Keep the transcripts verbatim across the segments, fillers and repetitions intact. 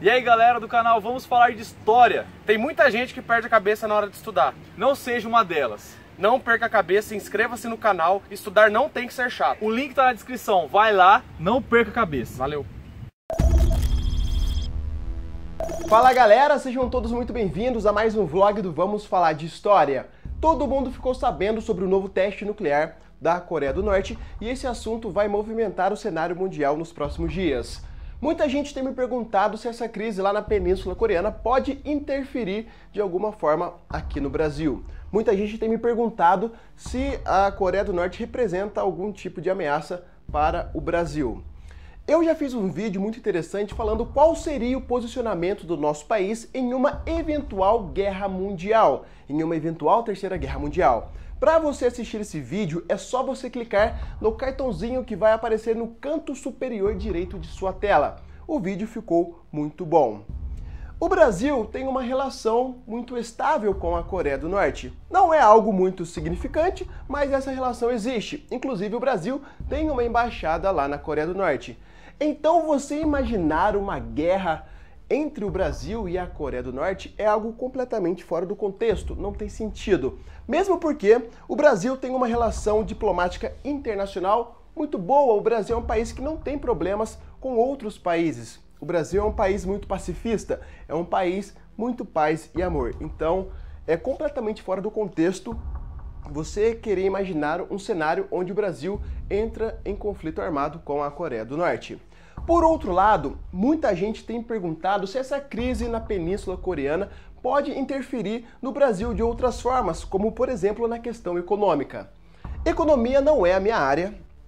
E aí galera do canal, vamos falar de história. Tem muita gente que perde a cabeça na hora de estudar. Não seja uma delas. Não perca a cabeça, inscreva-se no canal. Estudar não tem que ser chato. O link tá na descrição, vai lá, não perca a cabeça. Valeu! Fala galera, sejam todos muito bem-vindos a mais um vlog do Vamos Falar de História. Todo mundo ficou sabendo sobre o novo teste nuclear da Coreia do Norte e esse assunto vai movimentar o cenário mundial nos próximos dias. Muita gente tem me perguntado se essa crise lá na Península Coreana pode interferir de alguma forma aqui no Brasil. Muita gente tem me perguntado se a Coreia do Norte representa algum tipo de ameaça para o Brasil. Eu já fiz um vídeo muito interessante falando qual seria o posicionamento do nosso país em uma eventual guerra mundial, em uma eventual terceira guerra mundial. Para você assistir esse vídeo, é só você clicar no cartãozinho que vai aparecer no canto superior direito de sua tela. O vídeo ficou muito bom. O Brasil tem uma relação muito estável com a Coreia do Norte. Não é algo muito significante, mas essa relação existe. Inclusive, o Brasil tem uma embaixada lá na Coreia do Norte. Então, você imaginar uma guerra entre o Brasil e a Coreia do Norte é algo completamente fora do contexto, não tem sentido. Mesmo porque o Brasil tem uma relação diplomática internacional muito boa, o Brasil é um país que não tem problemas com outros países. O Brasil é um país muito pacifista, é um país muito paz e amor. Então, é completamente fora do contexto você querer imaginar um cenário onde o Brasil entra em conflito armado com a Coreia do Norte. Por outro lado, muita gente tem perguntado se essa crise na Península Coreana pode interferir no Brasil de outras formas, como por exemplo na questão econômica. Economia não é a minha área,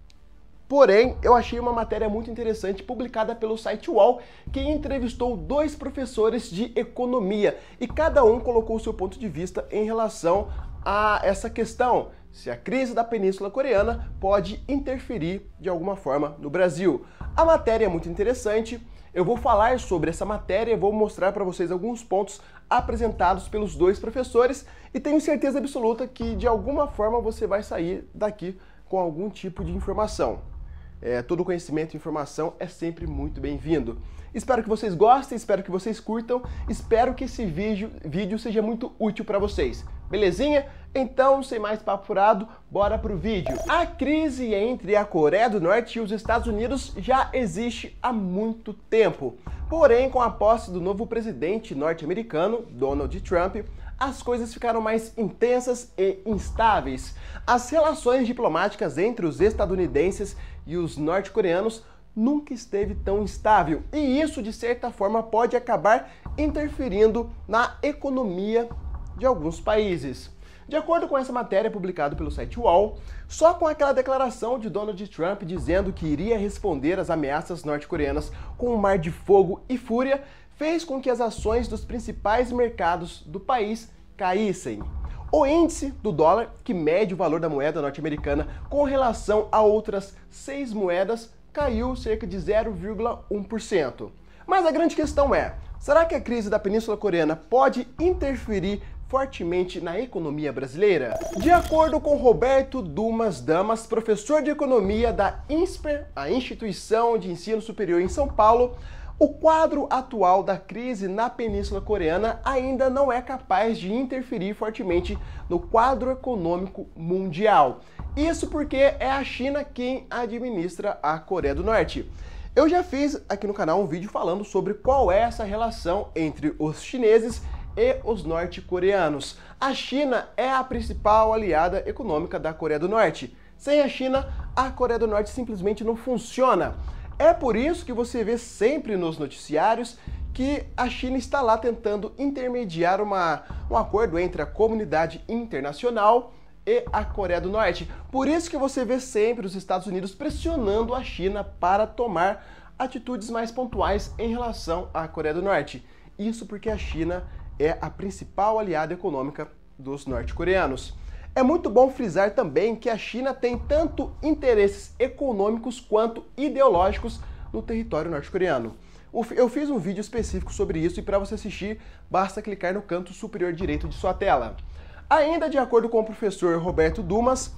porém eu achei uma matéria muito interessante publicada pelo site U O L que entrevistou dois professores de economia e cada um colocou o seu ponto de vista em relação a essa questão, se a crise da Península Coreana pode interferir de alguma forma no Brasil. A matéria é muito interessante, eu vou falar sobre essa matéria e vou mostrar para vocês alguns pontos apresentados pelos dois professores e tenho certeza absoluta que de alguma forma você vai sair daqui com algum tipo de informação. É, todo conhecimento e informação é sempre muito bem-vindo. Espero que vocês gostem, espero que vocês curtam, espero que esse vídeo, vídeo seja muito útil para vocês. Belezinha? Então, sem mais papo furado, bora pro vídeo. A crise entre a Coreia do Norte e os Estados Unidos já existe há muito tempo. Porém, com a posse do novo presidente norte-americano, Donald Trump, as coisas ficaram mais intensas e instáveis. As relações diplomáticas entre os estadunidenses e os norte-coreanos nunca esteve tão instável, e isso, de certa forma, pode acabar interferindo na economia de alguns países. De acordo com essa matéria publicada pelo site U O L, só com aquela declaração de Donald Trump dizendo que iria responder às ameaças norte-coreanas com um mar de fogo e fúria, fez com que as ações dos principais mercados do país caíssem. O índice do dólar, que mede o valor da moeda norte-americana com relação a outras seis moedas, caiu cerca de zero vírgula um por cento. Mas a grande questão é, será que a crise da Península Coreana pode interferir fortemente na economia brasileira? De acordo com Roberto Dumas Damas, professor de economia da INSPER, a Instituição de Ensino Superior em São Paulo, o quadro atual da crise na Península Coreana ainda não é capaz de interferir fortemente no quadro econômico mundial. Isso porque é a China quem administra a Coreia do Norte. Eu já fiz aqui no canal um vídeo falando sobre qual é essa relação entre os chineses e os norte-coreanos. A China é a principal aliada econômica da Coreia do Norte. Sem a China, a Coreia do Norte simplesmente não funciona. É por isso que você vê sempre nos noticiários que a China está lá tentando intermediar uma, um acordo entre a comunidade internacional e a Coreia do Norte. Por isso que você vê sempre os Estados Unidos pressionando a China para tomar atitudes mais pontuais em relação à Coreia do Norte. Isso porque a China é a principal aliada econômica dos norte-coreanos. É muito bom frisar também que a China tem tanto interesses econômicos quanto ideológicos no território norte-coreano. Eu fiz um vídeo específico sobre isso e para você assistir, basta clicar no canto superior direito de sua tela. Ainda de acordo com o professor Roberto Dumas,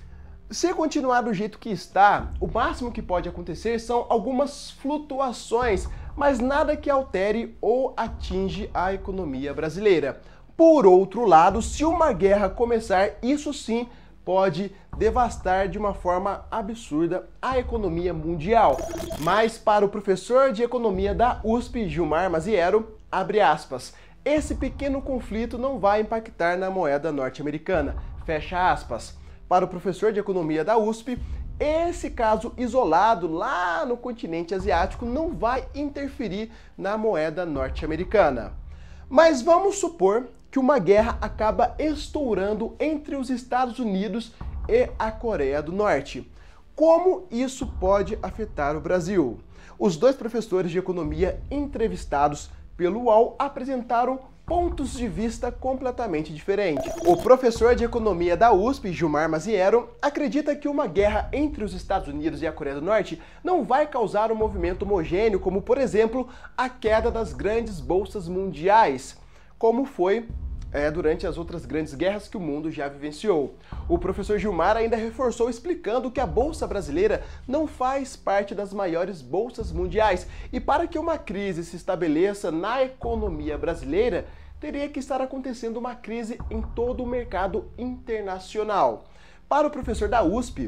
se continuar do jeito que está, o máximo que pode acontecer são algumas flutuações mas nada que altere ou atinge a economia brasileira. Por outro lado, se uma guerra começar, isso sim pode devastar de uma forma absurda a economia mundial. Mas para o professor de economia da U S P, Gilmar Maziero, abre aspas, esse pequeno conflito não vai impactar na moeda norte-americana, fecha aspas. Para o professor de economia da U S P, esse caso isolado lá no continente asiático não vai interferir na moeda norte-americana. Mas vamos supor que uma guerra acaba estourando entre os Estados Unidos e a Coreia do Norte. Como isso pode afetar o Brasil? Os dois professores de economia entrevistados pelo U O L apresentaram pontos de vista completamente diferentes. O professor de economia da U S P, Gilmar Maziero, acredita que uma guerra entre os Estados Unidos e a Coreia do Norte não vai causar um movimento homogêneo, como, por exemplo, a queda das grandes bolsas mundiais, como foi É, durante as outras grandes guerras que o mundo já vivenciou. O professor Gilmar ainda reforçou explicando que a Bolsa Brasileira não faz parte das maiores bolsas mundiais e para que uma crise se estabeleça na economia brasileira, teria que estar acontecendo uma crise em todo o mercado internacional. Para o professor da U S P,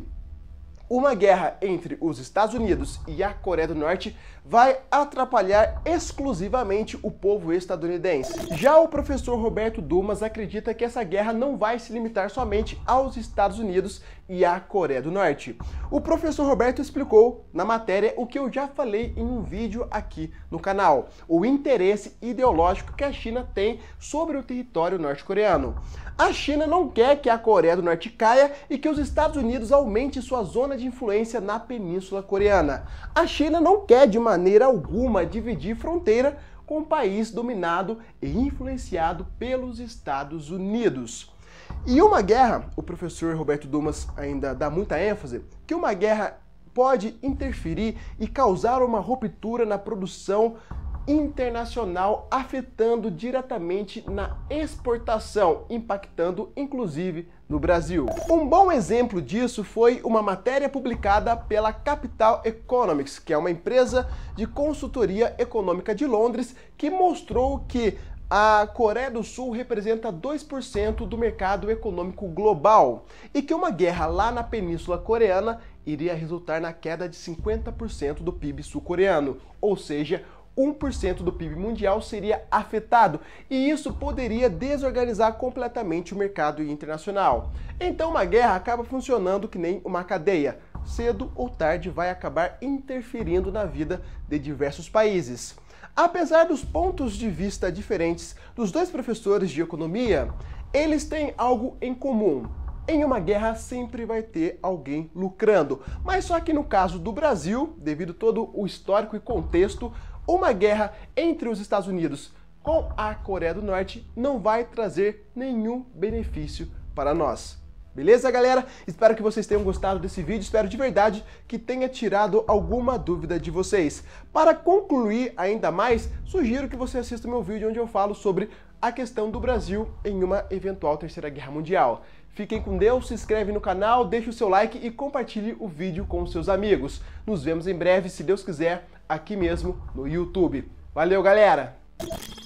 uma guerra entre os Estados Unidos e a Coreia do Norte vai atrapalhar exclusivamente o povo estadunidense. Já o professor Roberto Dumas acredita que essa guerra não vai se limitar somente aos Estados Unidos e à Coreia do Norte. O professor Roberto explicou na matéria o que eu já falei em um vídeo aqui no canal, o interesse ideológico que a China tem sobre o território norte-coreano. A China não quer que a Coreia do Norte caia e que os Estados Unidos aumente sua zona de influência na Península Coreana. A China não quer de maneira alguma dividir fronteira com um país dominado e influenciado pelos Estados Unidos. E uma guerra, o professor Roberto Dumas ainda dá muita ênfase, que uma guerra pode interferir e causar uma ruptura na produção internacional, afetando diretamente na exportação, impactando inclusive no Brasil. Um bom exemplo disso foi uma matéria publicada pela Capital Economics, que é uma empresa de consultoria econômica de Londres, que mostrou que a Coreia do Sul representa dois por cento do mercado econômico global e que uma guerra lá na Península Coreana iria resultar na queda de cinquenta por cento do P I B sul-coreano, ou seja, um por cento do P I B mundial seria afetado, e isso poderia desorganizar completamente o mercado internacional. Então uma guerra acaba funcionando que nem uma cadeia. Cedo ou tarde vai acabar interferindo na vida de diversos países. Apesar dos pontos de vista diferentes dos dois professores de economia, eles têm algo em comum. Em uma guerra sempre vai ter alguém lucrando, mas só que no caso do Brasil, devido todo o histórico e contexto, uma guerra entre os Estados Unidos com a Coreia do Norte não vai trazer nenhum benefício para nós. Beleza, galera? Espero que vocês tenham gostado desse vídeo, espero de verdade que tenha tirado alguma dúvida de vocês. Para concluir ainda mais, sugiro que você assista o meu vídeo onde eu falo sobre a questão do Brasil em uma eventual terceira guerra mundial. Fiquem com Deus, se inscreve no canal, deixe o seu like e compartilhe o vídeo com os seus amigos. Nos vemos em breve, se Deus quiser, aqui mesmo no YouTube. Valeu, galera!